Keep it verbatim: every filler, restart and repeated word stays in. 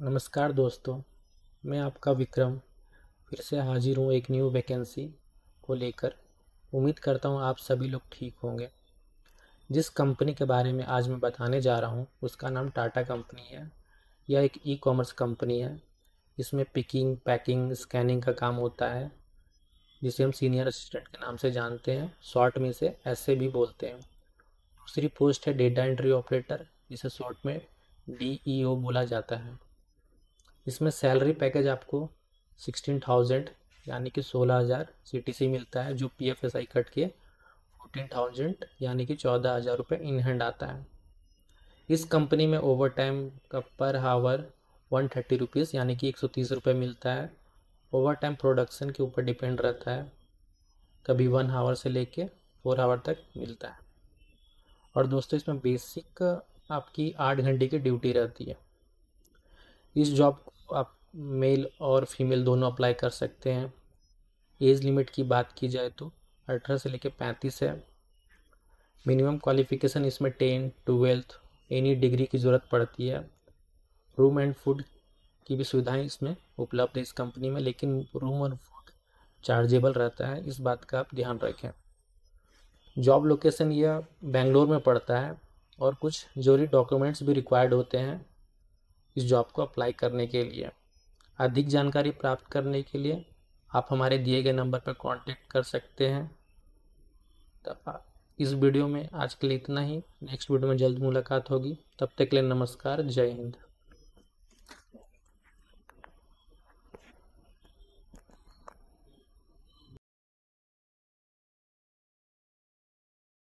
नमस्कार दोस्तों, मैं आपका विक्रम फिर से हाजिर हूँ एक न्यू वैकेंसी को लेकर। उम्मीद करता हूँ आप सभी लोग ठीक होंगे। जिस कंपनी के बारे में आज मैं बताने जा रहा हूँ उसका नाम टाटा कंपनी है। यह एक ई कॉमर्स कंपनी है। इसमें पिकिंग, पैकिंग, स्कैनिंग का काम होता है, जिसे हम सीनियर असिस्टेंट के नाम से जानते हैं, शॉर्ट में इसे ऐसे भी बोलते हैं। दूसरी पोस्ट है डेटा एंट्री ऑपरेटर, जिसे शॉर्ट में डी ई ओ बोला जाता है। इसमें सैलरी पैकेज आपको सिक्सटीन थाउजेंड यानी कि सोलह हज़ार सी टी सी मिलता है, जो P F S I cut के फोर्टीन थाउजेंड यानी कि चौदह हज़ार रुपये इन हैंड आता है। इस कंपनी में ओवर टाइम का पर हावर वन थर्टी रुपीज़ यानी कि एक सौ तीस रुपये मिलता है। ओवर टाइम प्रोडक्शन के ऊपर डिपेंड रहता है, कभी वन हावर से लेके फोर आवर तक मिलता है। और दोस्तों, इसमें बेसिक आपकी आठ घंटे की ड्यूटी रहती है। इस जॉब को आप मेल और फीमेल दोनों अप्लाई कर सकते हैं। एज लिमिट की बात की जाए तो अठारह से लेकर पैंतीस है। मिनिमम क्वालिफिकेशन इसमें टेन, ट्वेल्थ, एनी डिग्री की ज़रूरत पड़ती है। रूम एंड फूड की भी सुविधाएं इसमें उपलब्ध है इस कंपनी में, लेकिन रूम और फूड चार्जेबल रहता है, इस बात का आप ध्यान रखें। जॉब लोकेशन यह बेंगलोर में पड़ता है और कुछ जरूरी डॉक्यूमेंट्स भी रिक्वायर्ड होते हैं इस जॉब को अप्लाई करने के लिए। अधिक जानकारी प्राप्त करने के लिए आप हमारे दिए गए नंबर पर कांटेक्ट कर सकते हैं। तब इस वीडियो में आज के लिए इतना ही। नेक्स्ट वीडियो में जल्द मुलाकात होगी। तब तक के लिए नमस्कार, जय हिंद।